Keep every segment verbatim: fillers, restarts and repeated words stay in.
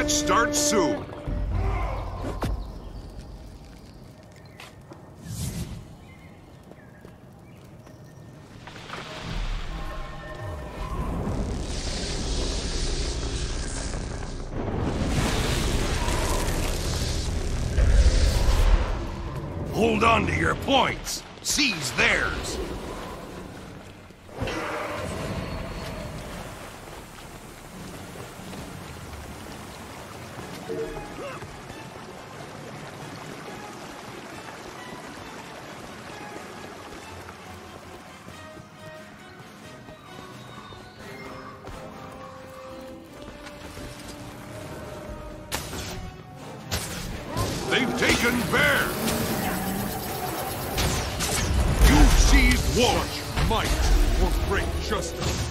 Match starts soon. Hold on to your points. Seize theirs. They've taken Bear. You've seized War. Might or great justice.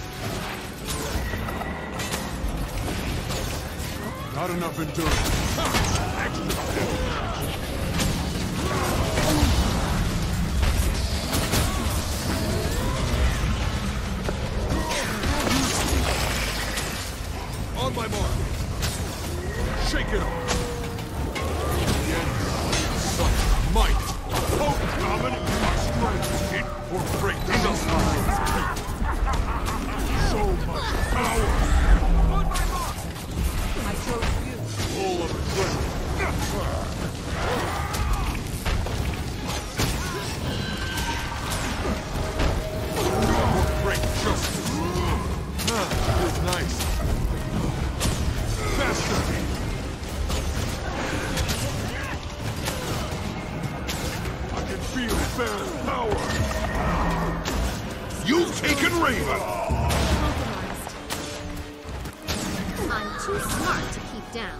Not enough endurance. On my mark. Shake it off. Such might. Potent dominant strength. It for great justice. So much power. On my mark. I chose you. Full of adrenaline. For great justice. Ah, it is nice. Faster. Feel Baron's power! You've taken Raven! I'm too smart to keep down.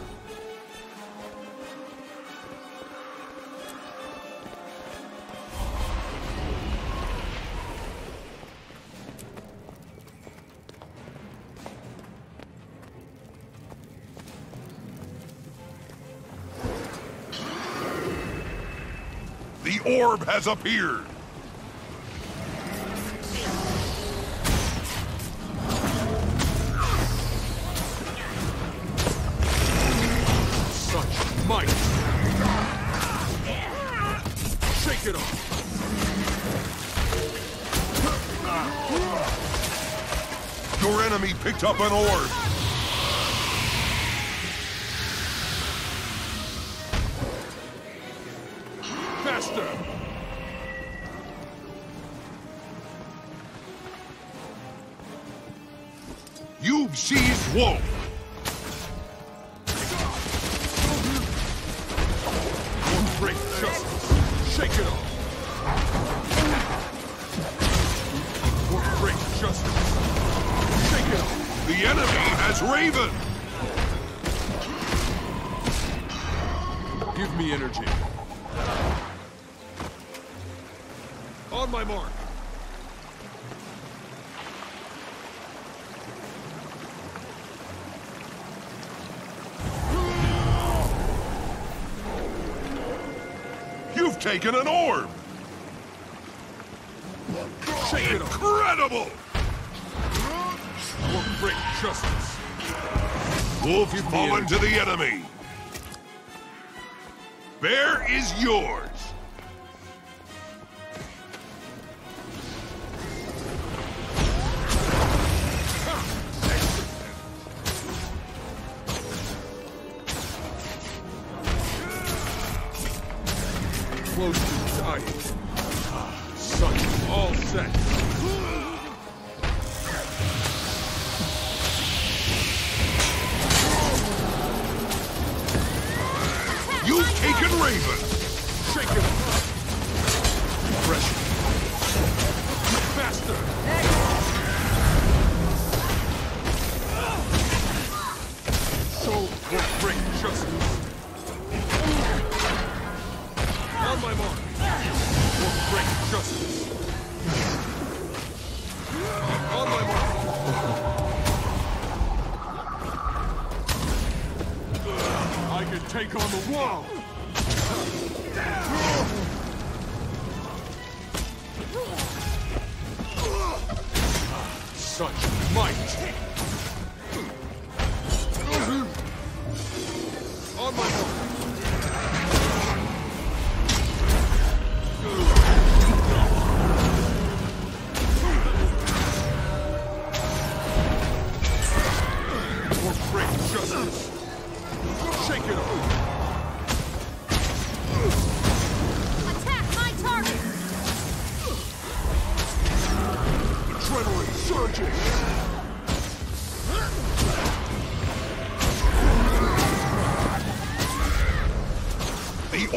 The orb has appeared! Such might! Shake it off! Your enemy picked up an orb! Faster! You've seized Wolf! For great justice, shake it off! For great justice, shake it off! The enemy has Raven! Give me energy. On my mark. You've taken an orb! Shake it off. Incredible! For great justice. Wolf's Give me fallen energy. to the enemy! Bear is yours! Close to dying. Such all set. You've taken Raven! Shake it off. Pressure. Faster. So for great justice. On my mark. For great justice. On my mark. I can take on the wall. Such might.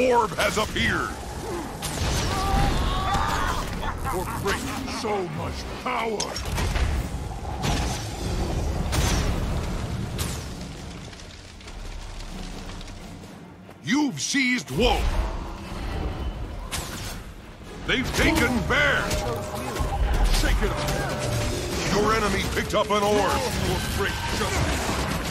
orb has appeared! For great, so much power! You've seized Wolf! They've taken Bear! Shake it off! Your enemy picked up an orb! For great justice!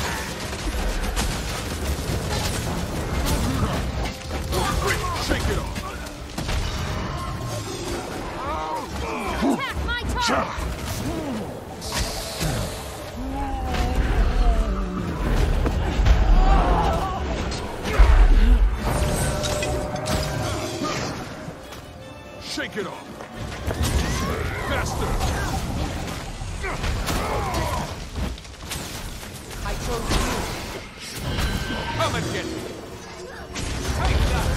For great, shake it off! Attack my target! Shake it off! Faster! I chose you! Come and get me! Take that!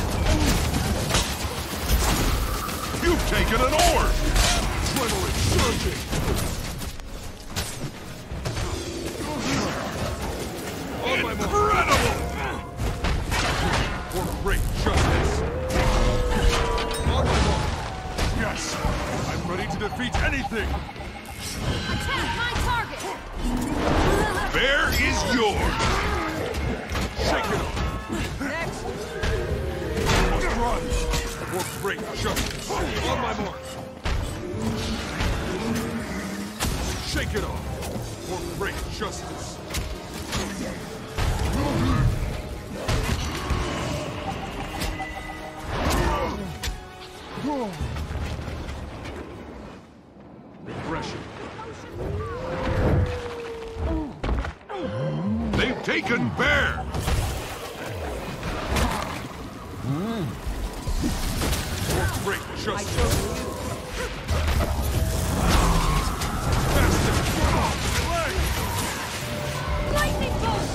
You've taken an orb! Adrenaline surging! On my mark! Incredible! For great justice! On my mark! Yes! I'm ready to defeat anything! Attack my target! Bear is yours! Shake it off! Next! Must run! For great justice! On my mark! Shake it off! For great justice! Refreshing. They've taken Bear! For great justice! Faster! Lightning bolt!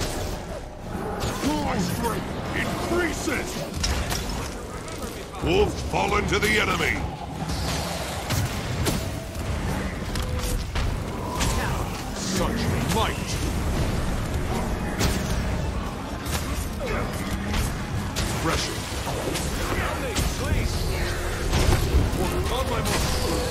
My strength increases! Wolf's fallen to the enemy! Such might! Pressure! On my mark!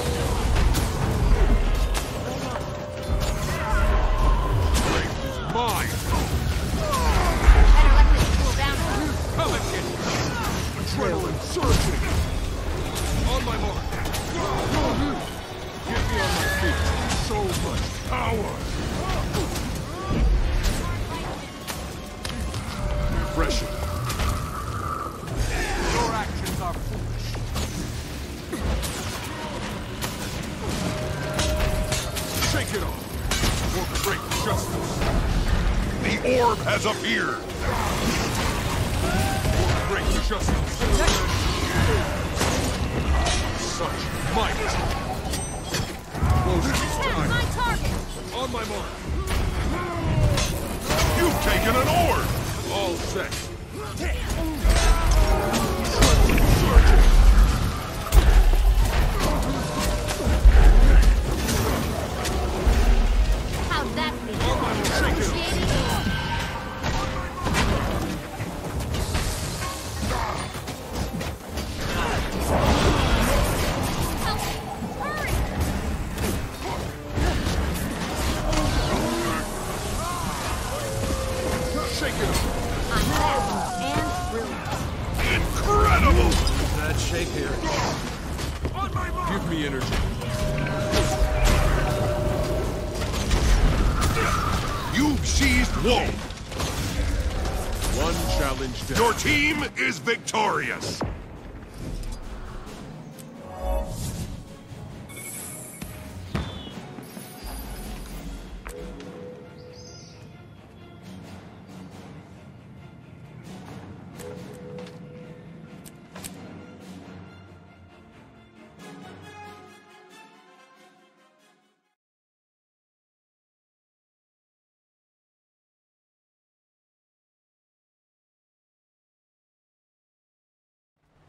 Strength is mine! Better let this cool down. Come and get me! Adrenaline surging! On my mark! Get me on my feet! So much power! Refreshing! Your actions are foolish! Shake it off! For great justice! The orb has appeared! For great justice! Such might! Close this Attack time! my target! On my mark! You've taken an orb! All set! How'd that feel? On my mark! Shake it off! Appreciate it? Hurry! Shake it off! I'm fast and brilliant. Incredible! That shake here. Give me energy. You've seized Wolf! One challenge down. Your team is victorious!